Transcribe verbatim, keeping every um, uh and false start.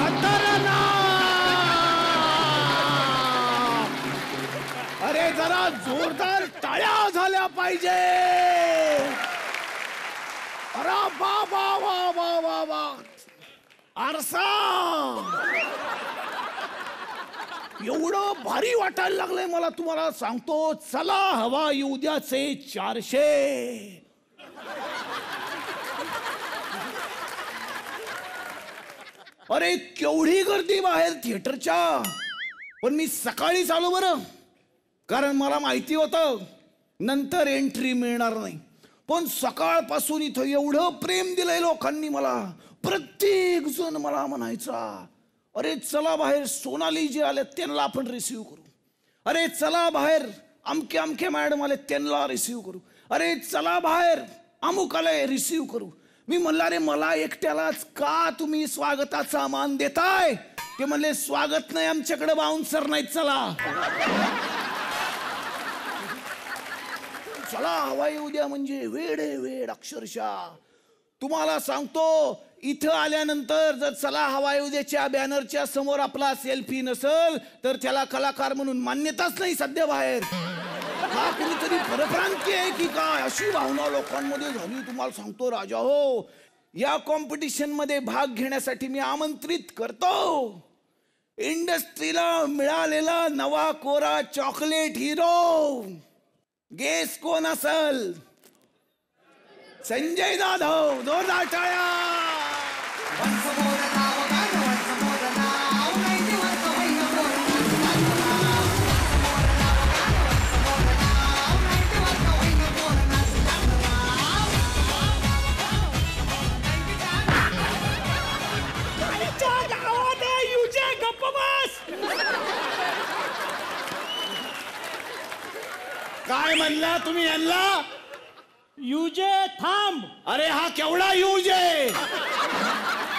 अरे जरा जोरदार टाळ्या झाल्या पाहिजे. अरे वा वा वा वा वा वा. आरसा एवढं भारी वाटायला लागलंय मला, तुम्हाला सांगतो. चला हवा येऊ द्याचे चारशे. अरे केवढी गर्दी बाहेर थिएटरच्या. पण मी सकाळीच आलो बरं, कारण मला माहिती होतं नंतर एंट्री मिळणार नाही. पण सकाळपासून इथं एवढं प्रेम दिलंय लोकांनी मला. प्रत्येक जण मला म्हणायचा, अरे चला बाहेर सोनाली जी आले त्यांना आपण रिसीव्ह करू. अरे चला बाहेर अमके अमके मॅडम आले त्यांना रिसीव्ह करू. अरे चला बाहेर अमुक आले रिसीव्ह करू. मी म्हणलं अरे मला एकट्यालाच का तुम्ही स्वागताचा मान देताय. ते म्हणले स्वागत नाही आमच्याकडे बाउन्सर नाहीत. चला चला हवा येऊ द्या म्हणजे वेड आहे वेड अक्षरशः. तुम्हाला सांगतो इथं आल्यानंतर जर चला हवा येऊ द्याच्या बॅनरच्या समोर आपला सेल्फी नसल तर त्याला कलाकार म्हणून मान्यताच नाही सध्या बाहेर. हा कुणीतरी परप्रांती आहे की काय अशी भावना लोकांमध्ये झाली. तुम्हाला सांगतो राजा हो, या कॉम्पिटिशन मध्ये भाग घेण्यासाठी मी आमंत्रित करतो इंडस्ट्रीला मिळालेला नवा कोरा चॉकलेट हिरो. गेस कोण असल? संजय जाधव. जोरदार टाळ्या. काय म्हणला तुम्ही यांना? युजे थांब. अरे हा केवढा यूज आहे.